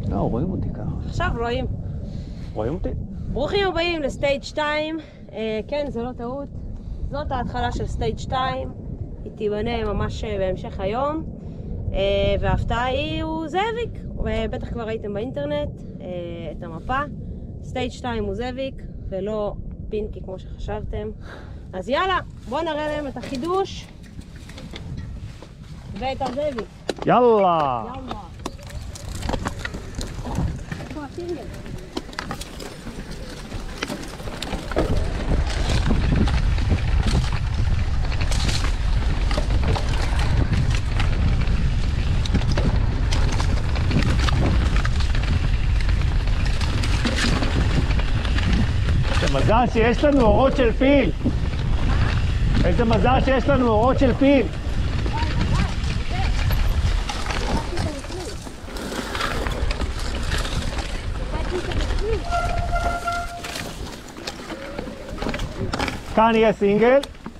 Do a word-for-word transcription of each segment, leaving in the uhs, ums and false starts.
לא, רואים אותי ככה. עכשיו רואים. רואים אותי? ברוכים הבאים לסטייג' שתיים. אה, כן, זה לא טעות. זאת ההתחלה של סטייג' שתיים. היא תיבנה ממש בהמשך היום. אה, וההפתעה היא הוא זאביק. ובטח כבר ראיתם באינטרנט אה, את המפה. סטייג' שתיים הוא זאביק, ולא פינקי כמו שחשבתם. אז יאללה, בואו נראה להם את החידוש. ואת הזאביק. יאללה! יאללה. איפה הסינגל? איזה מזל שיש לנו אורות של פיל! איזה מזל שיש לנו אורות של פיל! כאן יהיה סינגל.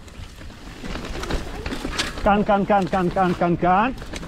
כאן, כאן, כאן, כאן, כאן, כאן, כאן.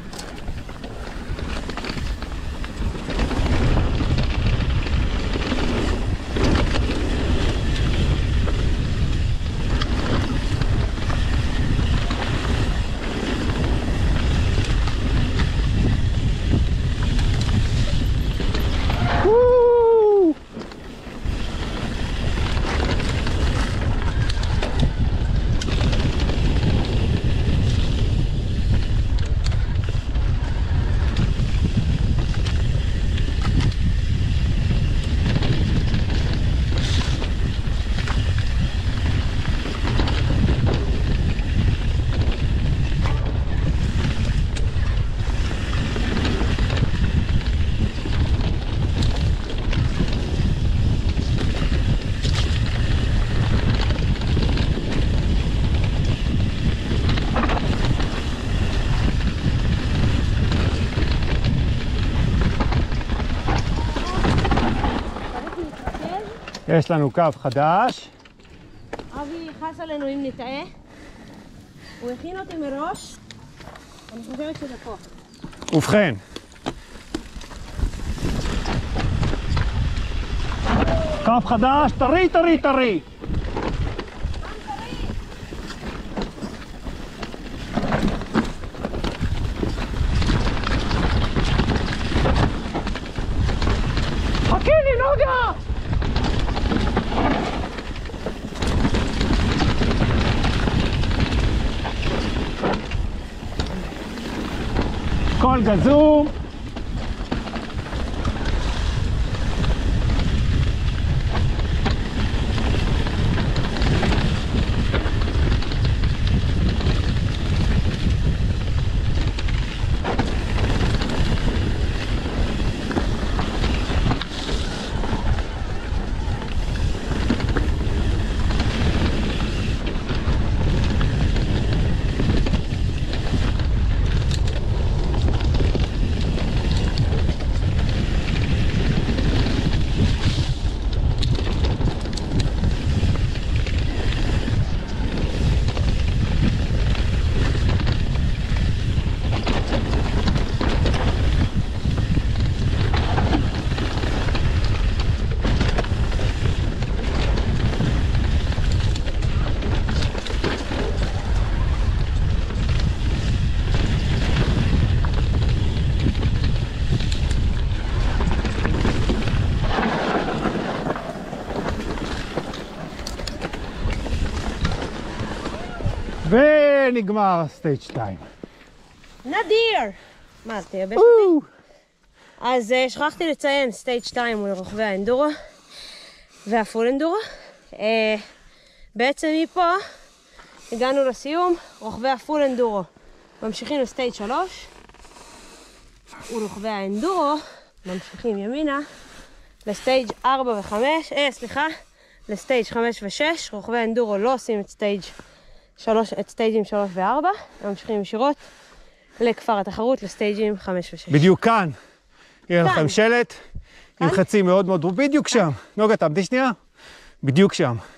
יש לנו קו חדש. אבי חס עלינו אם נטעה. הוא הכין אותי מראש. אני חושבת שזה פה. ובכן. קו חדש, טרי, טרי, טרי. חכי לי, נוגה! הכל גזום. ונגמר סטייג' שתיים. נדיר! מה, אז תייבש אותי? אז uh, שכחתי לציין, סטייג' שתיים הוא לרוכבי האנדורו והפול אנדורו. Uh, בעצם מפה הגענו לסיום, רוכבי הפול אנדורו ממשיכים לסטייג' שלוש, ורוכבי האנדורו ממשיכים ימינה לסטייג' ארבע וחמש, אה סליחה, לסטייג' חמש ושש. רוכבי האנדורו לא עושים את סטייג' שלוש, את סטייג'ים שלוש וארבע, הם ממשיכים ישירות לכפר התחרות לסטייג'ים חמש ושש. בדיוק כאן, יהיה לכם שלט עם חצי מאוד מאוד, בדיוק שם. נוגה, תעמדי שנייה, בדיוק שם.